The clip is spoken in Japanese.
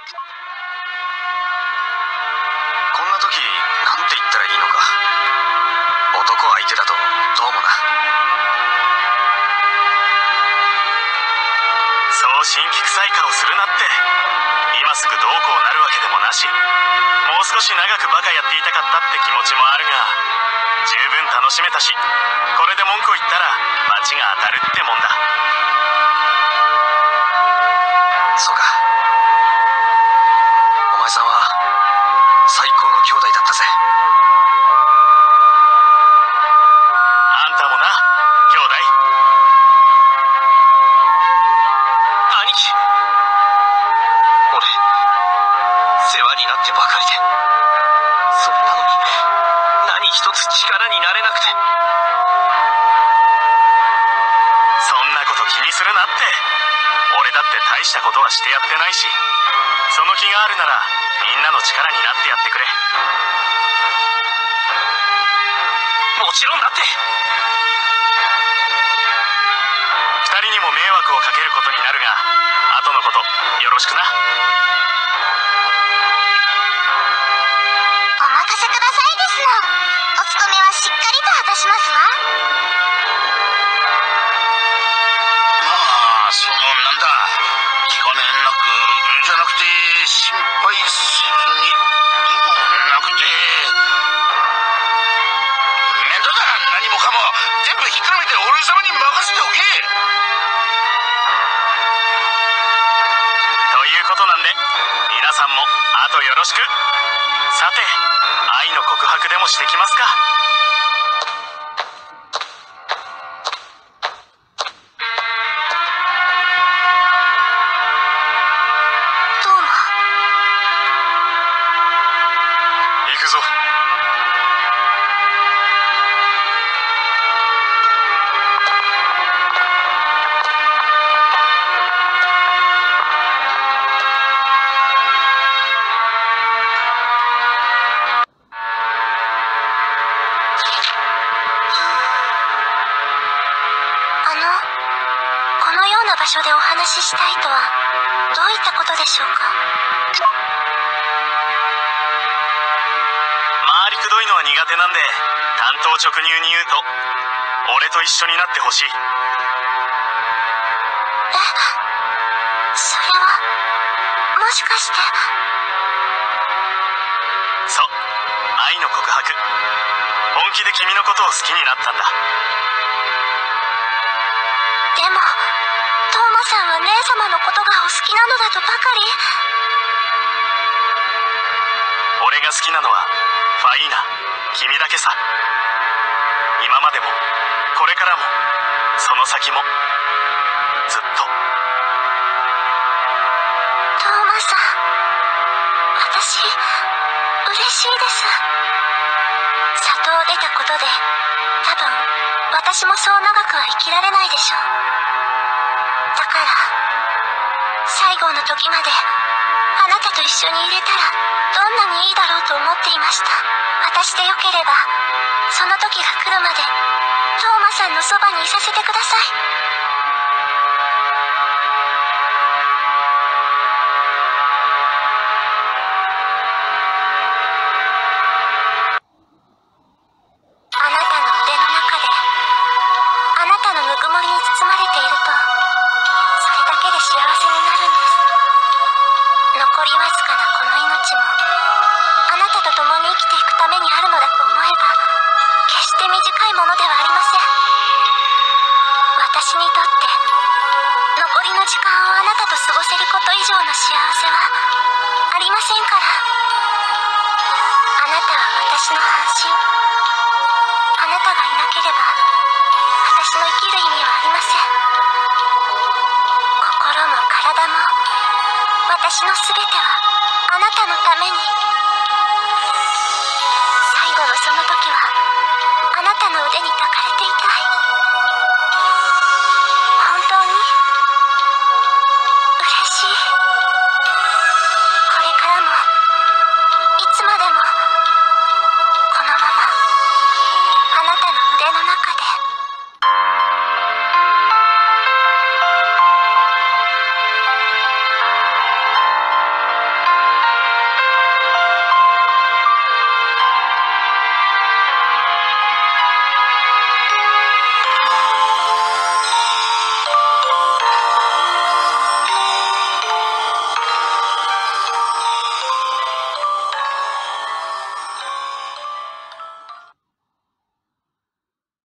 こんな時なんて言ったらいいのか。男相手だとどうもな。 そう辛気臭い顔するなって。今すぐどうこうなるわけでもなし、もう少し長くバカやっていたかったって気持ちもあるが、十分楽しめたし、これで文句を言ったら罰が当たるってもんだ。 そうか。お前さんは最高の兄弟だったぜ。 あんたもな、兄弟。 兄貴、俺世話になってばかりで、それなのに何一つ力になれなくて。 そんなこと気にするなって。俺だって大したことはしてやってないし、その気があるならみんなの力になってやってくれ。 もちろんだって。 二人にも迷惑をかけることになるが、後のことよろしくな。 お任せくださいですの。お務めはしっかりと果たしますわ。 なんだ、気兼ねなくじゃなくて、心配せずにでもなくて、面倒だ。何もかも全部ひっくるめて俺様に任せておけ。 ということなんで、皆さんもあとよろしく。さて、愛の告白でもしてきますか。行くぞ。 このような場所でお話ししたいとはどういったことでしょうか。 回りくどいのは苦手なんで、単刀直入に言うと、俺と一緒になってほしい。 それはもしかして。 そう、愛の告白。本気で君のことを好きになったんだ。 でもトーマさんは姉様のことがお好きなのだとばかり。 俺が好きなのはファイーナ、君だけさ。今までもこれからもその先もずっと。 トーマさん、私嬉しいです。里を出たことで多分私もそう長くは生きられないでしょう。だから最後の時まであなたと一緒にいれたらどんなにいいだろうと思っていました。私でよければその時が来るまでトーマさんのそばにいさせてください。あなたの腕の中であなたのぬくもりに包まれていると、それだけで幸せになるんです。残りわずかなこの命もあなたと共に生きていくためにあるのだと思えば、決して短いものではありません。私にとって残りの時間をあなたと過ごせること以上の幸せはありませんから。あなたは私の半身。あなたがいなければ私の生きる意味はありません。心も体も私の全てはあなたのために。